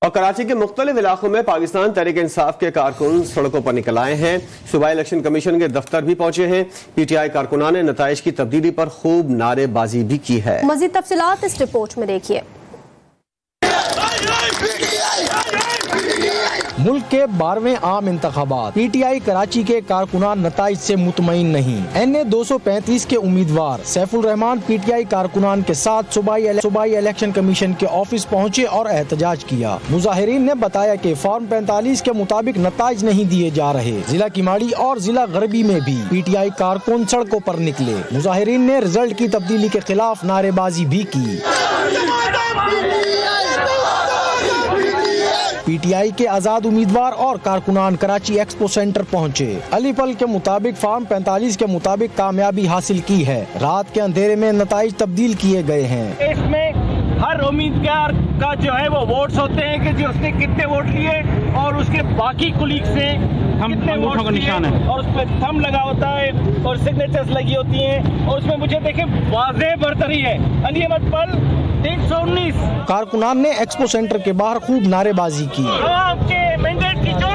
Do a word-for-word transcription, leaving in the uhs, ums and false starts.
اور کراچی کے مختلف علاقوں میں پاکستان تحریک انصاف کے کارکن سڑکوں پر نکل آئے ہیں. صوبائی الیکشن کمیشن کے دفتر بھی پہنچے ہیں. پی ٹی آئی کارکنان نے نتائج کی تبدیلی پر خوب نعرے بازی بھی کی ہے. مزید تفصیلات اس رپورٹ میں دیکھیے. ملک کے بارہویں عام انتخابات. پی ٹی آئی کراچی کے کارکنان نتائج سے مطمئن نہیں. این اے دو سو پینتیس کے امیدوار safe Rahman P T I کارکنان کے ساتھ صوبائی الیکشن کمیشن کے آفس پہنچے اور احتجاج کیا. مظاہرین نے بتایا کہ فارم پینتالیس کے مطابق نتائج نہیں دیے جا رہے. ضلع کیماڑی اور ضلع غربی میں بھی پی ٹی آئی کارکن سڑکوں پر نکلے. مظاہرین نے رزلٹ کی تبدیلی کے خلاف نعرے بازی بھی کی. پی ٹی آئی کے آزاد امیدوار اور کارکنان کراچی ایکسپو سینٹر پہنچے. علی پل کے مطابق فارم پینتالیس کے مطابق کامیابی حاصل کی ہے. رات کے اندھیرے میں نتائج تبدیل کیے گئے ہیں. اس میں ہر امیدوار کا جو ہے وہ ووٹس ہوتے ہیں کہ جو اس نے کتنے ووٹ لیے اور اس کے باقی کولیگ سے کتنے ووٹ کا نشان ہے اور اس پہ تھم لگا ہوتا ہے اور سگنیچرز لگی ہوتی ہیں اور اس میں مجھے دیکھیں واضح برتری ہے. علی احمد پل تین سو انیس. کارکنان نے ایکسپو سینٹر کے باہر خوب نعرے بازی کی. عوام کے مینڈیٹ کی